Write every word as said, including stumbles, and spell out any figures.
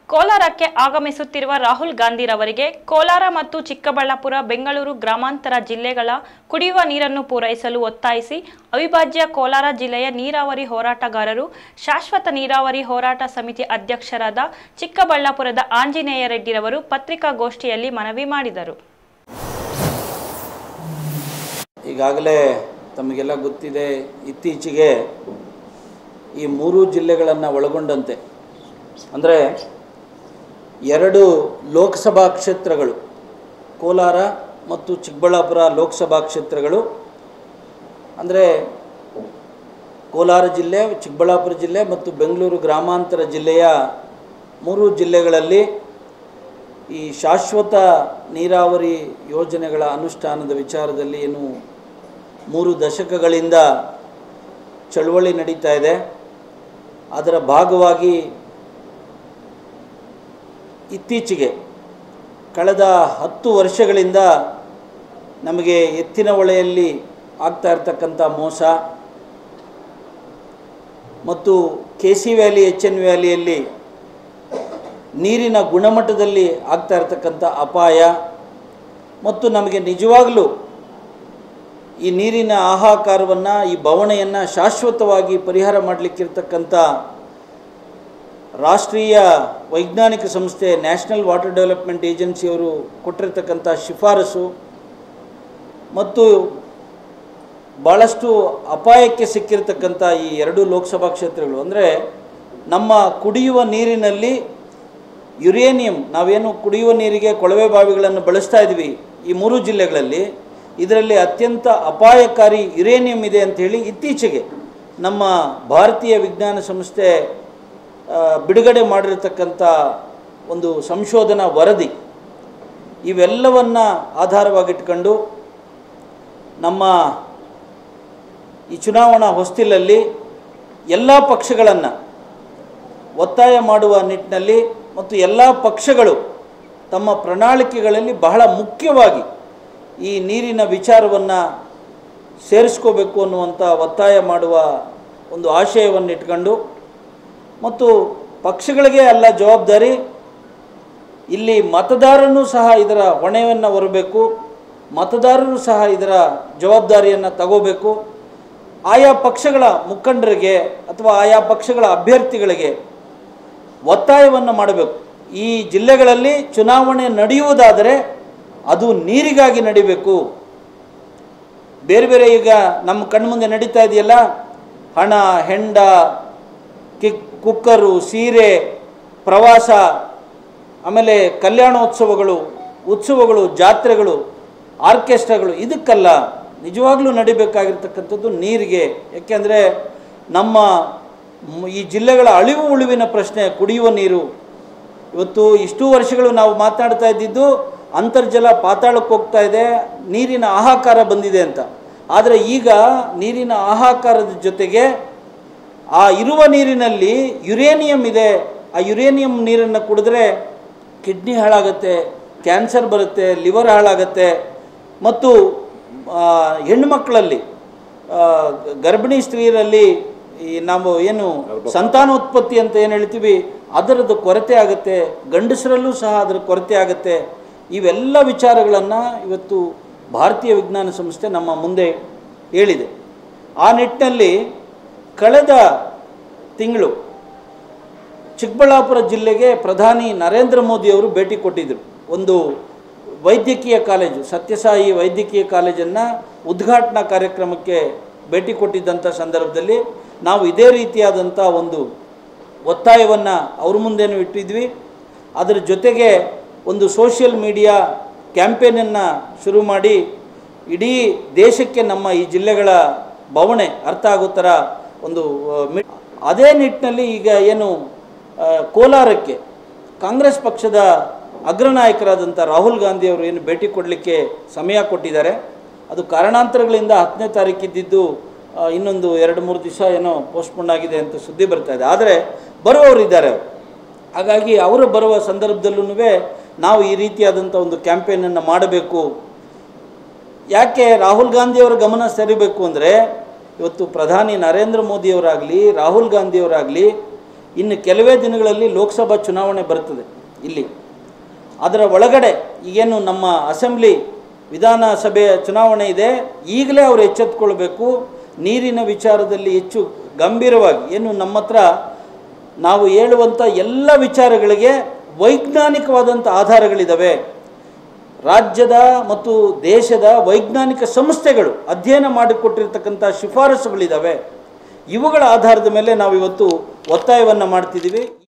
ಕೋಲಾರಕ್ಕೆ ಆಗಮಿಸುತ್ತಿರುವ ರಾಹುಲ್ ಗಾಂಧಿರವರಿಗೆ ಕೋಲಾರ ಮತ್ತು ಚಿಕ್ಕಬಳ್ಳಾಪುರ, ಬೆಂಗಳೂರು ಗ್ರಾಮಾಂತರ ಜಿಲ್ಲೆಗಳ ಕುಡಿಯುವ ನೀರನ್ನು ಪೂರೈಸಲು ಒತ್ತಾಯಿಸಿ ಅವಿಭಾಜ್ಯ ಕೋಲಾರ ಜಿಲ್ಲೆಯ ನೀರಾವರಿ ಹೋರಾಟಗಾರರು ಶಾಶ್ವತ ನೀರಾವರಿ ಹೋರಾಟ ಸಮಿತಿ ಅಧ್ಯಕ್ಷರಾದ ಚಿಕ್ಕಬಳ್ಳಾಪುರದ ಆಂಜನೇಯ ರೆಡ್ಡಿರವರು ಪತ್ರಿಕಾಗೋಷ್ಠಿಯಲ್ಲಿ ಮನವಿ ಮಾಡಿದರು. ಈಗಾಗಲೇ ತಮಗೆಲ್ಲ ಗೊತ್ತಿದೆ, ಇತ್ತೀಚೆಗೆ ಈ ಮೂರು ಜಿಲ್ಲೆಗಳನ್ನು ಒಳಗೊಂಡಂತೆ ಅಂದರೆ ಎರಡು ಲೋಕಸಭಾ ಕ್ಷೇತ್ರಗಳು, ಕೋಲಾರ ಮತ್ತು ಚಿಕ್ಕಬಳ್ಳಾಪುರ ಲೋಕಸಭಾ ಕ್ಷೇತ್ರಗಳು, ಅಂದರೆ ಕೋಲಾರ ಜಿಲ್ಲೆ, ಚಿಕ್ಕಬಳ್ಳಾಪುರ ಜಿಲ್ಲೆ ಮತ್ತು ಬೆಂಗಳೂರು ಗ್ರಾಮಾಂತರ ಜಿಲ್ಲೆಯ ಮೂರು ಜಿಲ್ಲೆಗಳಲ್ಲಿ ಈ ಶಾಶ್ವತ ನೀರಾವರಿ ಯೋಜನೆಗಳ ಅನುಷ್ಠಾನದ ವಿಚಾರದಲ್ಲಿ ಏನು ಮೂರು ದಶಕಗಳಿಂದ ಚಳವಳಿ ನಡೀತಾ ಇದೆ. ಅದರ ಭಾಗವಾಗಿ ಇತ್ತೀಚೆಗೆ ಕಳೆದ ಹತ್ತು ವರ್ಷಗಳಿಂದ ನಮಗೆ ಎತ್ತಿನ ಹೊಳೆಯಲ್ಲಿ ಆಗ್ತಾ ಇರತಕ್ಕಂಥ ಮೋಸ ಮತ್ತು K C valley, H N ವ್ಯಾಲಿಯಲ್ಲಿ ನೀರಿನ ಗುಣಮಟ್ಟದಲ್ಲಿ ಆಗ್ತಾ ಇರತಕ್ಕಂಥ ಅಪಾಯ ಮತ್ತು ನಮಗೆ ನಿಜವಾಗಲೂ ಈ ನೀರಿನ ಹಾಹಾಕಾರವನ್ನು, ಈ ಬವಣೆಯನ್ನು ಶಾಶ್ವತವಾಗಿ ಪರಿಹಾರ ಮಾಡಲಿಕ್ಕಿರ್ತಕ್ಕಂಥ ರಾಷ್ಟ್ರೀಯ ವೈಜ್ಞಾನಿಕ ಸಂಸ್ಥೆ ನ್ಯಾಷನಲ್ ವಾಟರ್ ಡೆವಲಪ್ಮೆಂಟ್ ಏಜೆನ್ಸಿಯವರು ಕೊಟ್ಟಿರ್ತಕ್ಕಂಥ ಶಿಫಾರಸು ಮತ್ತು ಭಾಳಷ್ಟು ಅಪಾಯಕ್ಕೆ ಸಿಕ್ಕಿರ್ತಕ್ಕಂಥ ಈ ಎರಡು ಲೋಕಸಭಾ ಕ್ಷೇತ್ರಗಳು, ಅಂದರೆ ನಮ್ಮ ಕುಡಿಯುವ ನೀರಿನಲ್ಲಿ ಯುರೇನಿಯಂ, ನಾವೇನು ಕುಡಿಯುವ ನೀರಿಗೆ ಕೊಳವೆ ಬಾವಿಗಳನ್ನು ಬಳಸ್ತಾ ಇದ್ವಿ ಈ ಮೂರು ಜಿಲ್ಲೆಗಳಲ್ಲಿ, ಇದರಲ್ಲಿ ಅತ್ಯಂತ ಅಪಾಯಕಾರಿ ಯುರೇನಿಯಂ ಇದೆ ಅಂಥೇಳಿ ಇತ್ತೀಚೆಗೆ ನಮ್ಮ ಭಾರತೀಯ ವಿಜ್ಞಾನ ಸಂಸ್ಥೆ ಬಿಡುಗಡೆ ಮಾಡಿರತಕ್ಕಂಥ ಒಂದು ಸಂಶೋಧನಾ ವರದಿ, ಇವೆಲ್ಲವನ್ನು ಆಧಾರವಾಗಿಟ್ಕೊಂಡು ನಮ್ಮ ಈ ಚುನಾವಣಾ ಹೊಸ್ತಿಲಲ್ಲಿ ಎಲ್ಲ ಪಕ್ಷಗಳನ್ನು ಒತ್ತಾಯ ಮಾಡುವ ನಿಟ್ಟಿನಲ್ಲಿ ಮತ್ತು ಎಲ್ಲ ಪಕ್ಷಗಳು ತಮ್ಮ ಪ್ರಣಾಳಿಕೆಗಳಲ್ಲಿ ಬಹಳ ಮುಖ್ಯವಾಗಿ ಈ ನೀರಿನ ವಿಚಾರವನ್ನು ಸೇರಿಸ್ಕೋಬೇಕು ಅನ್ನುವಂಥ ಒತ್ತಾಯ ಮಾಡುವ ಒಂದು ಆಶಯವನ್ನು ಇಟ್ಕೊಂಡು, ಮತ್ತು ಪಕ್ಷಗಳಿಗೆ ಅಲ್ಲ ಜವಾಬ್ದಾರಿ, ಇಲ್ಲಿ ಮತದಾರನೂ ಸಹ ಇದರ ಹೊಣೆಯನ್ನು ಹೊರಬೇಕು, ಮತದಾರರು ಸಹ ಇದರ ಜವಾಬ್ದಾರಿಯನ್ನು ತಗೋಬೇಕು. ಆಯಾ ಪಕ್ಷಗಳ ಮುಖಂಡರಿಗೆ ಅಥವಾ ಆಯಾ ಪಕ್ಷಗಳ ಅಭ್ಯರ್ಥಿಗಳಿಗೆ ಒತ್ತಾಯವನ್ನು ಮಾಡಬೇಕು. ಈ ಜಿಲ್ಲೆಗಳಲ್ಲಿ ಚುನಾವಣೆ ನಡೆಯುವುದಾದರೆ ಅದು ನೀರಿಗಾಗಿ ನಡಿಬೇಕು. ಬೇರೆ ಬೇರೆ ಈಗ ನಮ್ಮ ಕಣ್ಮುಂದೆ ನಡೀತಾ ಇದೆಯಲ್ಲ, ಹಣ, ಹೆಂಡ, ಕಿಕ್ ಕುಕ್ಕರು, ಸೀರೆ, ಪ್ರವಾಸ, ಆಮೇಲೆ ಕಲ್ಯಾಣೋತ್ಸವಗಳು, ಉತ್ಸವಗಳು, ಜಾತ್ರೆಗಳು, ಆರ್ಕೆಸ್ಟ್ರಾಗಳು, ಇದಕ್ಕಲ್ಲ ನಿಜವಾಗ್ಲೂ ನಡಿಬೇಕಾಗಿರ್ತಕ್ಕಂಥದ್ದು ನೀರಿಗೆ. ಯಾಕೆಂದರೆ ನಮ್ಮ ಈ ಜಿಲ್ಲೆಗಳ ಅಳಿವು ಉಳಿವಿನ ಪ್ರಶ್ನೆ ಕುಡಿಯುವ ನೀರು. ಇವತ್ತು ಇಷ್ಟು ವರ್ಷಗಳು ನಾವು ಮಾತನಾಡ್ತಾ ಇದ್ದಿದ್ದು ಅಂತರ್ಜಲ ಪಾತಾಳಕ್ಕೆ ಹೋಗ್ತಾ ಇದೆ, ನೀರಿನ ಹಾಹಾಕಾರ ಬಂದಿದೆ ಅಂತ. ಆದರೆ ಈಗ ನೀರಿನ ಹಾಹಾಕಾರದ ಜೊತೆಗೆ ಆ ಇರುವ ನೀರಿನಲ್ಲಿ ಯುರೇನಿಯಂ ಇದೆ. ಆ ಯುರೇನಿಯಂ ನೀರನ್ನು ಕುಡಿದ್ರೆ ಕಿಡ್ನಿ ಹಾಳಾಗುತ್ತೆ, ಕ್ಯಾನ್ಸರ್ ಬರುತ್ತೆ, ಲಿವರ್ ಹಾಳಾಗುತ್ತೆ, ಮತ್ತು ಹೆಣ್ಣುಮಕ್ಕಳಲ್ಲಿ, ಗರ್ಭಿಣಿ ಸ್ತ್ರೀಯರಲ್ಲಿ ಈ ನಾವು ಏನು ಸಂತಾನೋತ್ಪತ್ತಿ ಅಂತ ಏನು ಹೇಳ್ತೀವಿ ಅದರದ್ದು ಕೊರತೆ ಆಗುತ್ತೆ, ಗಂಡಸರಲ್ಲೂ ಸಹ ಅದರ ಕೊರತೆ ಆಗುತ್ತೆ. ಇವೆಲ್ಲ ವಿಚಾರಗಳನ್ನು ಇವತ್ತು ಭಾರತೀಯ ವಿಜ್ಞಾನ ಸಂಸ್ಥೆ ನಮ್ಮ ಮುಂದೆ ಹೇಳಿದೆ. ಆ ನಿಟ್ಟಿನಲ್ಲಿ ಕಳೆದ ತಿಂಗಳು ಚಿಕ್ಕಬಳ್ಳಾಪುರ ಜಿಲ್ಲೆಗೆ ಪ್ರಧಾನಿ ನರೇಂದ್ರ ಮೋದಿಯವರು ಭೇಟಿ ಕೊಟ್ಟಿದ್ದರು. ಒಂದು ವೈದ್ಯಕೀಯ ಕಾಲೇಜು, ಸತ್ಯಸಾಯಿ ವೈದ್ಯಕೀಯ ಕಾಲೇಜನ್ನು ಉದ್ಘಾಟನಾ ಕಾರ್ಯಕ್ರಮಕ್ಕೆ ಭೇಟಿ ಕೊಟ್ಟಿದ್ದಂಥ ಸಂದರ್ಭದಲ್ಲಿ ನಾವು ಇದೇ ರೀತಿಯಾದಂಥ ಒಂದು ಒತ್ತಾಯವನ್ನು ಅವ್ರ ಮುಂದೇನೂ ಇಟ್ಟಿದ್ವಿ. ಅದರ ಜೊತೆಗೆ ಒಂದು ಸೋಷಿಯಲ್ ಮೀಡಿಯಾ ಕ್ಯಾಂಪೇನನ್ನು ಶುರು ಮಾಡಿ ಇಡೀ ದೇಶಕ್ಕೆ ನಮ್ಮ ಈ ಜಿಲ್ಲೆಗಳ ಬವಣೆ ಅರ್ಥ ಆಗೋ ಥರ ಒಂದು ಮಿ ಅದೇ ನಿಟ್ಟಿನಲ್ಲಿ ಈಗ ಏನು ಕೋಲಾರಕ್ಕೆ ಕಾಂಗ್ರೆಸ್ ಪಕ್ಷದ ಅಗ್ರನಾಯಕರಾದಂಥ ರಾಹುಲ್ ಗಾಂಧಿಯವರು ಏನು ಭೇಟಿ ಕೊಡಲಿಕ್ಕೆ ಸಮಯ ಕೊಟ್ಟಿದ್ದಾರೆ, ಅದು ಕಾರಣಾಂತರಗಳಿಂದ ಹತ್ತನೇ ತಾರೀಕಿದ್ದಿದ್ದು ಇನ್ನೊಂದು ಎರಡು ಮೂರು ದಿವಸ ಏನೋ ಪೋಸ್ಟ್ಪೋನ್ ಆಗಿದೆ ಅಂತ ಸುದ್ದಿ ಬರ್ತಾ ಇದೆ. ಆದರೆ ಬರುವವರು ಇದ್ದಾರೆ. ಹಾಗಾಗಿ ಅವರು ಬರುವ ಸಂದರ್ಭದಲ್ಲೂ ನಾವು ಈ ರೀತಿಯಾದಂಥ ಒಂದು ಕ್ಯಾಂಪೇನನ್ನು ಮಾಡಬೇಕು. ಯಾಕೆ ರಾಹುಲ್ ಗಾಂಧಿಯವರ ಗಮನ ಸೆಳೆಯಬೇಕು ಅಂದರೆ, ಇವತ್ತು ಪ್ರಧಾನಿ ನರೇಂದ್ರ ಮೋದಿಯವರಾಗಲಿ, ರಾಹುಲ್ ಗಾಂಧಿಯವರಾಗಲಿ ಇನ್ನು ಕೆಲವೇ ದಿನಗಳಲ್ಲಿ ಲೋಕಸಭಾ ಚುನಾವಣೆ ಬರ್ತದೆ ಇಲ್ಲಿ. ಅದರ ಒಳಗಡೆ ಈಗೇನು ನಮ್ಮ ಅಸೆಂಬ್ಲಿ ವಿಧಾನಸಭೆಯ ಚುನಾವಣೆ ಇದೆ, ಈಗಲೇ ಅವರು ಎಚ್ಚೆತ್ತುಕೊಳ್ಬೇಕು. ನೀರಿನ ವಿಚಾರದಲ್ಲಿ ಹೆಚ್ಚು ಗಂಭೀರವಾಗಿ ಏನು ನಮ್ಮ ಹತ್ರ ನಾವು ಹೇಳುವಂಥ ಎಲ್ಲ ವಿಚಾರಗಳಿಗೆ ವೈಜ್ಞಾನಿಕವಾದಂಥ ಆಧಾರಗಳಿದ್ದಾವೆ. ರಾಜ್ಯದ ಮತ್ತು ದೇಶದ ವೈಜ್ಞಾನಿಕ ಸಂಸ್ಥೆಗಳು ಅಧ್ಯಯನ ಮಾಡಿಕೊಟ್ಟಿರ್ತಕ್ಕಂಥ ಶಿಫಾರಸುಗಳಿದ್ದಾವೆ. ಇವುಗಳ ಆಧಾರದ ಮೇಲೆ ನಾವಿವತ್ತು ಒತ್ತಾಯವನ್ನು ಮಾಡ್ತಿದ್ದೀವಿ.